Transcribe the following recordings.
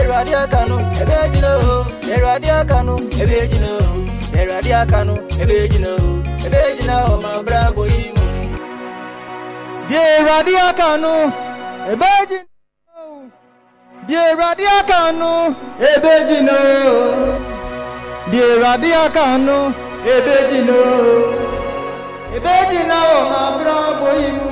Eradia Kanu, Ebejino, Eradia Kanu, Ebejino, Eradia Kanu, Ebejino, my bravo. Eradia Kanu, Ebejino, Eradia Kanu, Ebejino, Eradia Kanu, Ebejino, Ebejino, my bravo.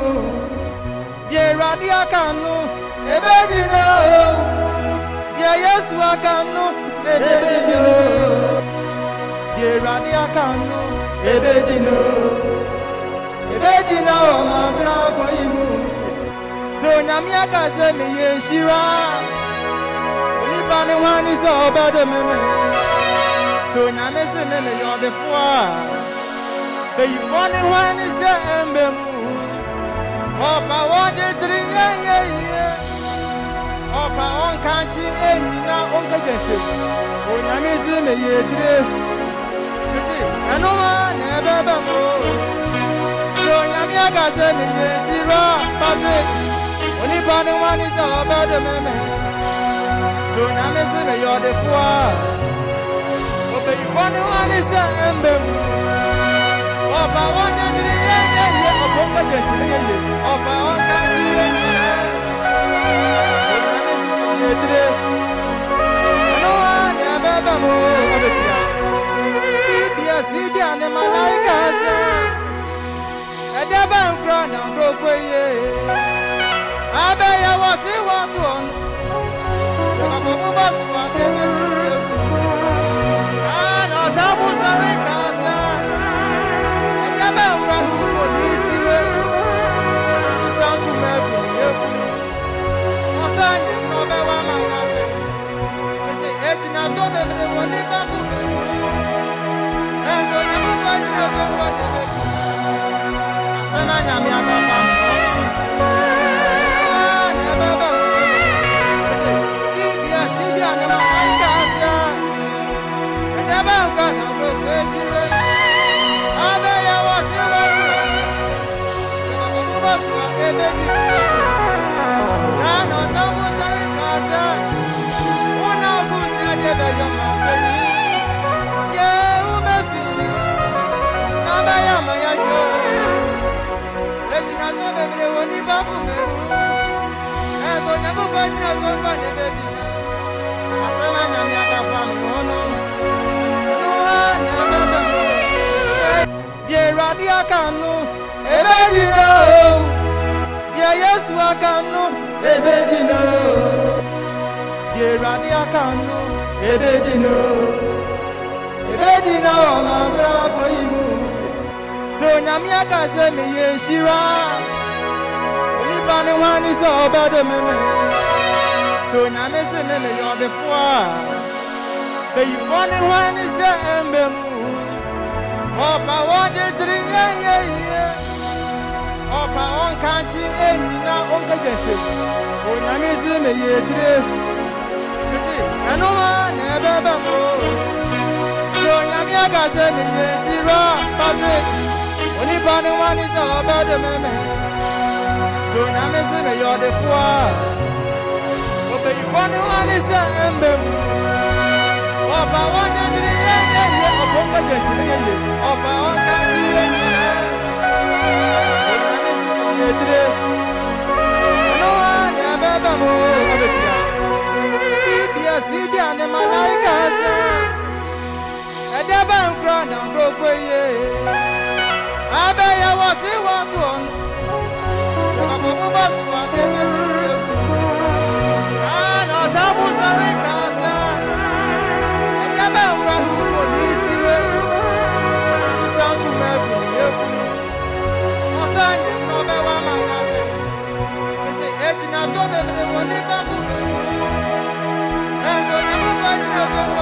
Eradia Kanu, Ebejino. Yes, I can know, Ebejino. Eradia Kanu, Ebejino. Ebejino, my bravo. So, Namiaka sent me, Shira. Only one is all about the memory. So, Namason, you're the four. The funny one is the emblem. Oh, I wanted to Opa on country and now on Kajashi. Oh, Yamizi may ye today. You see, I know one never before. So, Yamiaga said, Shira, Patrick. Only one is all about the memory. So, Yamizi may you're the four. Oh, but you one is the emblem. Opa on country and on Kajashi. Opa on country and today, no one ever more of it. City and the Malagas, and the bank run on Broadway. I bet I was a one. Bus was and that was the Casa, and the bank run for the sound to Melbourne. I don't remember what they were doing. And so I'm going to go to Eradia Kanu, Ebejino. Yes, I can know, Ebejino. Eradia Kanu, Ebejino. Ebejino, my bravo. So, Namiaka sent me, Shira. Only one is all about the memory. So, Namason, you're the four. The funny one is the emblem. Oh, I wanted to oh, I on country and now on Kajashi. Oh, Yamizi may ye today. You see, I know one never before. So, Yamiaga said, Shira, Patrick. Only one is all about the memory. So, Yamizi may you're the four. Oh, but you one is the emblem. Oh, I wanted to oh, I on country and today. No one ever more of it. City and the Malagas, and the bank run on Broadway. I bet I was a one. Bus was and that was the Casa, and the bank run for the sound to Melbourne. I don't remember what they were doing. And so I'm going to go to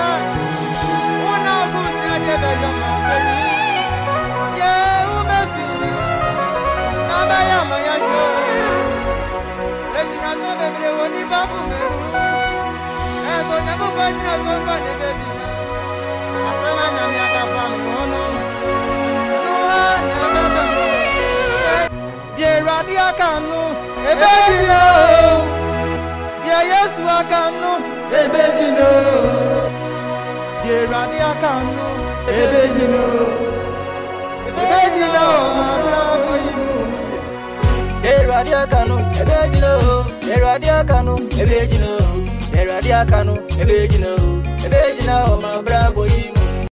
yeah, Ebejino, my bravo.